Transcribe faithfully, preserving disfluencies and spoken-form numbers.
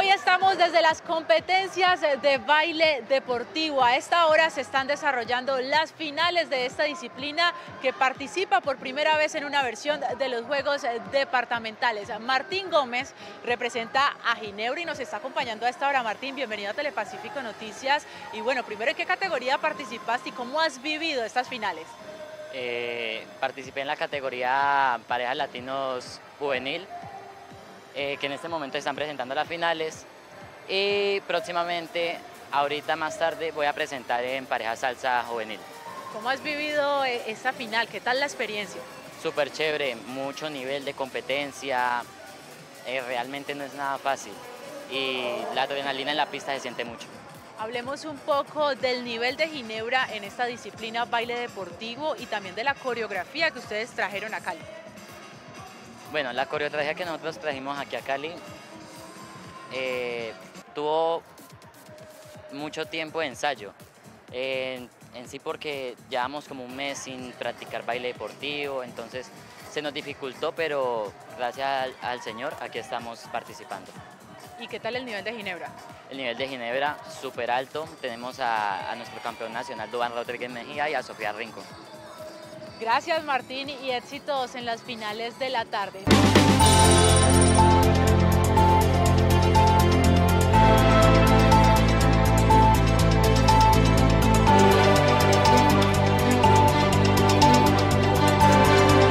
Hoy estamos desde las competencias de baile deportivo. A esta hora se están desarrollando las finales de esta disciplina que participa por primera vez en una versión de los Juegos Departamentales. Martín Gómez representa a Ginebra y nos está acompañando a esta hora. Martín, bienvenido a Telepacífico Noticias. Y bueno, primero, ¿en qué categoría participaste y cómo has vivido estas finales? Eh, participé en la categoría Parejas Latinos Juvenil, eh, que en este momento están presentando las finales, y próximamente, ahorita más tarde, voy a presentar en Pareja Salsa Juvenil. ¿Cómo has vivido esta final? ¿Qué tal la experiencia? Súper chévere, mucho nivel de competencia, eh, realmente no es nada fácil y la adrenalina en la pista se siente mucho. Hablemos un poco del nivel de Ginebra en esta disciplina baile deportivo y también de la coreografía que ustedes trajeron a Cali. Bueno, la coreografía que nosotros trajimos aquí a Cali eh, tuvo mucho tiempo de ensayo, eh, en sí porque llevamos como un mes sin practicar baile deportivo, entonces se nos dificultó, pero gracias al, al Señor aquí estamos participando. ¿Y qué tal el nivel de Ginebra? El nivel de Ginebra súper alto, tenemos a, a nuestro campeón nacional Duván Rodríguez Mejía y a Sofía Rincón. Gracias Martín y éxitos en las finales de la tarde.